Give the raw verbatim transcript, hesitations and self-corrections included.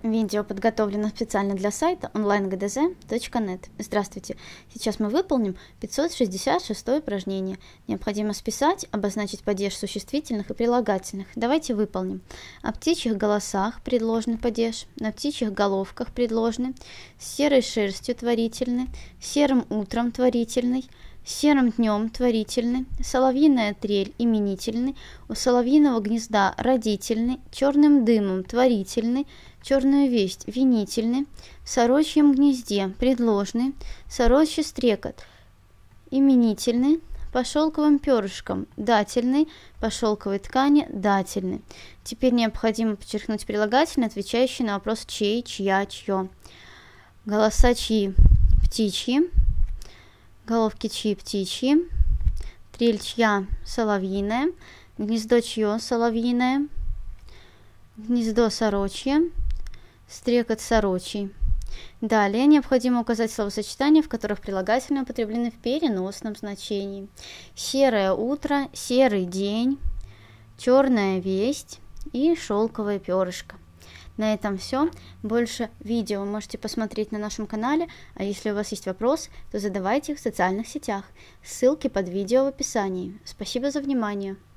Видео подготовлено специально для сайта онлайн гэ дэ зэ точка нет. Здравствуйте! Сейчас мы выполним пятьсот шестьдесят шестое упражнение. Необходимо списать, обозначить падеж существительных и прилагательных. Давайте выполним. О птичьих голосах предложный падеж, на птичьих головках предложный, с серой шерстью творительный, серым утром творительный, серым днем творительный, соловьиная трель именительный, у соловьиного гнезда родительный, черным дымом творительный, черную весть винительный, в сорочьем гнезде предложный, сорочий стрекот именительный, по шелковым перышкам дательный, по шелковой ткани дательный. Теперь необходимо подчеркнуть прилагательные, отвечающие на вопрос чей, чья, чье. Голоса чьи? Птичьи. Головки чьи? Птичьи. Трель чья? Соловьиная. Гнездо чье? Соловьиное. Гнездо сорочье. Стрекот сорочий. Далее необходимо указать словосочетания, в которых прилагательные употреблены в переносном значении. Серое утро, серый день, черная весть и шелковое перышко. На этом все. Больше видео вы можете посмотреть на нашем канале, а если у вас есть вопросы, то задавайте их в социальных сетях. Ссылки под видео в описании. Спасибо за внимание.